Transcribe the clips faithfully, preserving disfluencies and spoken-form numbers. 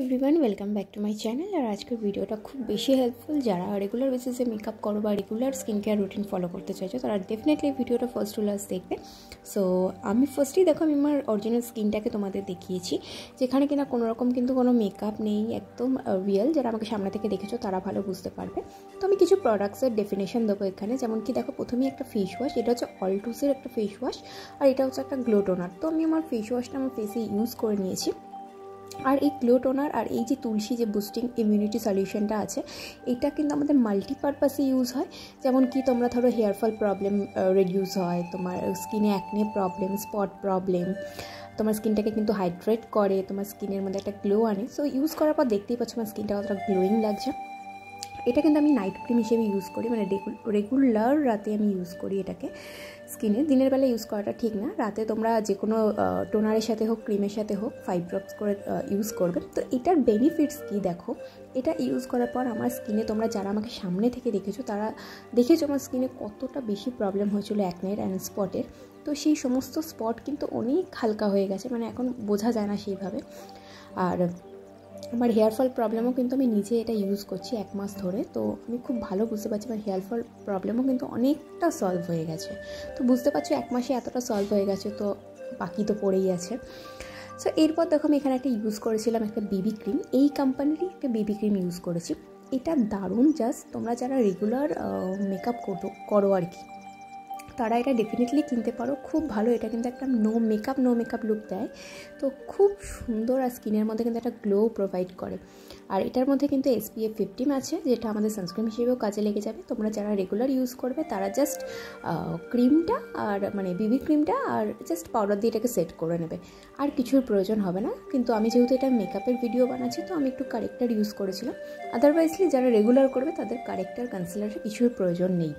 Everyone welcome back to my channel. और आज के भिडियोटा खूब बेशी हेल्पफुल जरा रेगुलर बेसिसे मेकअप करो बा regular skin care routine follow करते चाइछो तारा डेफिनेटली भिडियोटा फार्स्ट टू लास्ट देखबे। सो आमी फार्स्टली देखो आमी आमार अरिजिनल स्किनटाके तोमादेर देखिएछि जेखाने किना कोनो रकम किन्तु कोनो मेकअप नेই एकदम रियल যারা আমাকে সামনে থেকে দেখেছো তারা ভালো বুঝতে পারবে। তো আমি কিছু প্রোডাক্টসের ডেফিনেশন দেবো এখানে, যেমন কি দেখো প্রথমেই একটা ফেস ওয়াশ, এটা হচ্ছে অল্টুসের একটা ফেস ওয়াশ আর এটা হচ্ছে একটা গ্লো টোনার। তো আমি আমার ফেস ওয়াশটা আমার ফেসে ইউজ করে নিয়েছি। আর এই গ্লো টোনার আর এই যে তুলসী যে বুস্টিং ইমিউনিটি সলিউশনটা আছে এটা কিন্তু আমাদের মাল্টিপারপাসে ইউজ হয়। যেমন কি তোমরা ধরো হেয়ার ফল প্রবলেম রিডিউস হয়, তোমার স্কিনে অ্যাকনে প্রবলেম, স্পট প্রবলেম, তোমার স্কিনটাকে কিন্তু হাইড্রেট করে, তোমার স্কিনের মধ্যে একটা গ্লো আনে। সো ইউজ করার পর দেখতেই পাচ্ছ আমার স্কিনটা কতটা গ্লোয়িং লাগছে। এটা কিন্তু আমি নাইট ক্রিম হিসেবে ইউজ করি, মানে রেগুলার রাতে আমি ইউজ করি এটাকে স্কিনে। দিনের বেলা ইউজ করাটা ঠিক না, রাতে তোমরা যে কোনো টোনারের সাথে হোক ক্রিমের সাথে হোক ফাইভ ড্রপস করে ইউজ করবে। তো এটার বেনিফিটস কী দেখো, এটা ইউজ করার পর আমার স্কিনে তোমরা যারা আমাকে সামনে থেকে দেখেছো তারা দেখেছো আমার স্কিনে কতটা বেশি প্রবলেম হয়েছিল অ্যাকনের অ্যান্ড স্পটের। তো সেই সমস্ত স্পট কিন্তু অনেক হালকা হয়ে গেছে, মানে এখন বোঝা যায় না সেইভাবে। আর আমার হেয়ার ফল প্রবলেমও কিন্তু আমি নিজে এটা ইউজ করছি এক মাস ধরে, তো আমি খুব ভালো বুঝতে পারছি আমার হেয়ার ফল প্রবলেমও কিন্তু অনেকটা সলভ হয়ে গেছে। তো বুঝতে পারছো এক মাসে এতটা সলভ হয়ে গেছে, তো বাকি তো পড়েই আছে। সো এরপর দেখো আমি এখানে একটা ইউজ করেছিলাম একটা বেবি ক্রিম, এই কোম্পানিরই একটা বেবি ক্রিম ইউজ করেছি। এটা দারুণ, জাস্ট তোমরা যারা রেগুলার মেকআপ করো করো আর কি তারা এটা ডেফিনেটলি কিনতে পারো, খুব ভালো। এটা কিন্তু একটা no makeup no makeup look দেয়, তো খুব সুন্দর আর স্কিনের মধ্যে কিন্তু একটা গ্লো প্রোভাইড করে। আর এটার মধ্যে কিন্তু এসপিএফ ফিফটিন আছে যেটা আমাদের সানস্ক্রিন হিসেবেও কাজে লেগে যাবে। তোমরা যারা রেগুলার ইউজ করবে তারা জাস্ট ক্রিমটা আর মানে বেবি ক্রিমটা আর জাস্ট পাউডার দিয়ে এটাকে সেট করে নেবে, আর কিছুর প্রয়োজন হবে না। কিন্তু আমি যেহেতু এটা মেকআপের ভিডিও বানাচ্ছি তো আমি একটু কারেক্টার ইউজ করেছিলাম, আদারওয়াইজলি যারা রেগুলার করবে তাদের কারেক্টার কনসিলারের কিছুর প্রয়োজন নেই।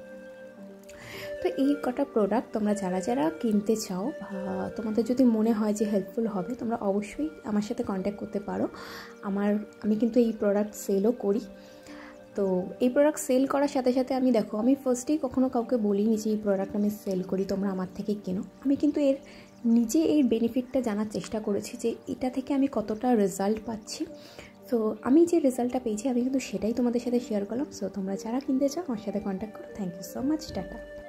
তো এই কটা প্রোডাক্ট তোমরা যারা যারা কিনতে চাও বা তোমাদের যদি মনে হয় যে হেল্পফুল হবে তোমরা অবশ্যই আমার সাথে কন্ট্যাক্ট করতে পারো। আমার আমি কিন্তু এই প্রোডাক্ট সেলও করি। তো এই প্রোডাক্ট সেল করার সাথে সাথে আমি দেখো আমি ফার্স্টেই কখনো কাউকে বলিনি যে এই প্রোডাক্ট আমি সেল করি তোমরা আমার থেকে কেনো। আমি কিন্তু এর নিজে এই বেনিফিটটা জানার চেষ্টা করেছি যে এটা থেকে আমি কতটা রেজাল্ট পাচ্ছি। তো আমি যে রেজাল্টটা পেয়েছি আমি কিন্তু সেটাই তোমাদের সাথে শেয়ার করলাম। সো তোমরা যারা কিনতে চাও আমার সাথে কন্ট্যাক্ট করো। Thank you so much, tata.